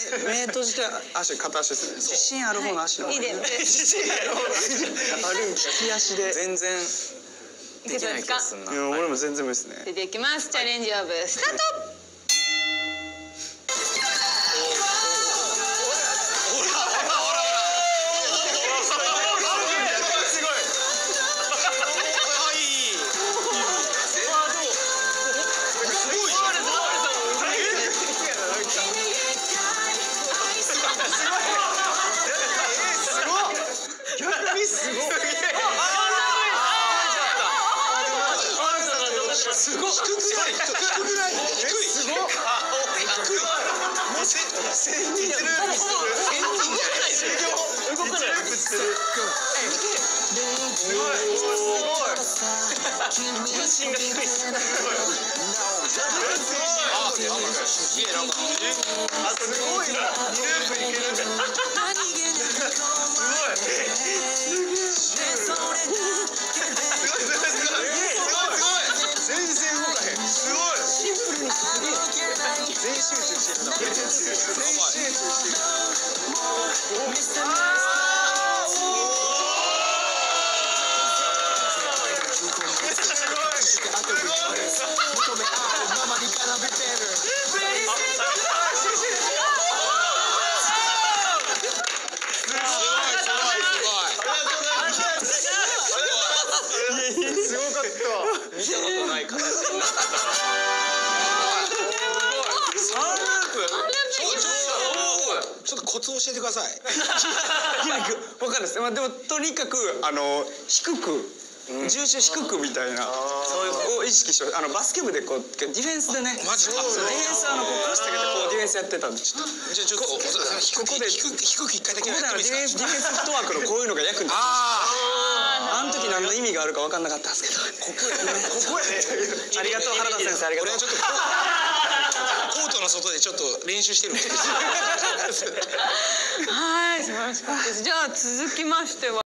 目閉じて足、片足ですね。自信ある方の足の。 いいです。 自信ある方の足。あるんか。利き足で。全然。できない気がすんな。俺も全然無理ですね。 出てきます。チャレンジオブスタート。 すごい。低くない？低い。すごい。低い。もう1000人ループしてる。1000人じゃない。動かない。ループしてる。すごい。すごい。重心が低い。すごい。すごい。すげえなんか。あ、すごいな。2ループいけるんだ。すごい。全然動かへん。すごい。シンプルにすげえ。全集中してるな。全集中してる。すごかった。見たことない形になった。ちょっとコツ教えてください。わかるです。まあでもとにかく低く重心低くみたいなを意識して、バスケ部でこうディフェンスでね。マジか。ディフェンスこう腰掛けてこうディフェンスやってたんでちょっと。じゃあちょっとここで低く一回だけやってみて。ディフェンスフットワークのこういうのが役に立つ。あの時何の意味があるか分かんなかったんですけど。ここへ。ありがとう原田先生、ありがとう。俺はちょっとコートの外でちょっと練習してる。 はい、素晴らしかったです。じゃあ続きましては。